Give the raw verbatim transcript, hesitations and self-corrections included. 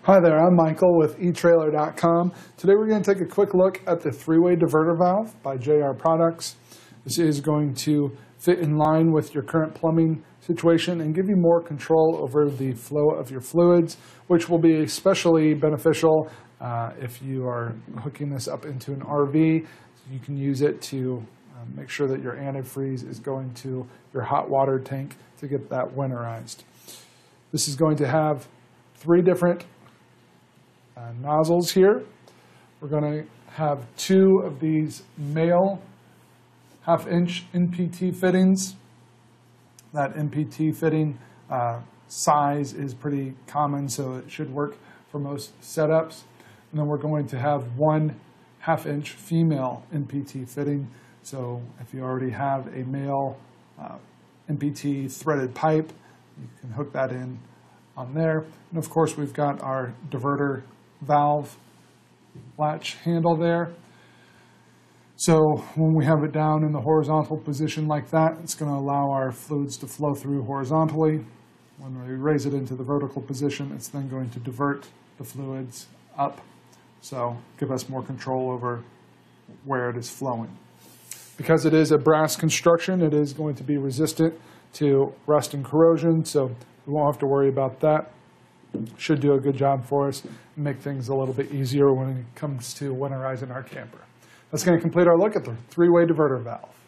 Hi there, I'm Michael with e trailer dot com. Today we're going to take a quick look at the three-way diverter valve by J R Products. This is going to fit in line with your current plumbing situation and give you more control over the flow of your fluids, which will be especially beneficial uh, if you are hooking this up into an R V. You can use it to um, make sure that your antifreeze is going to your hot water tank to get that winterized. This is going to have three different Uh, nozzles here. We're going to have two of these male half inch N P T fittings. That N P T fitting uh, size is pretty common, so it should work for most setups. And then we're going to have one half inch female N P T fitting. So if you already have a male uh, N P T threaded pipe, you can hook that in on there. And of course we've got our diverter valve latch handle there. So when we have it down in the horizontal position like that, it's going to allow our fluids to flow through horizontally. When we raise it into the vertical position, it's then going to divert the fluids up. So give us more control over where it is flowing. Because it is a brass construction, it is going to be resistant to rust and corrosion, so we won't have to worry about that. Should do a good job for us and make things a little bit easier when it comes to winterizing our camper. That's going to complete our look at the three-way diverter valve.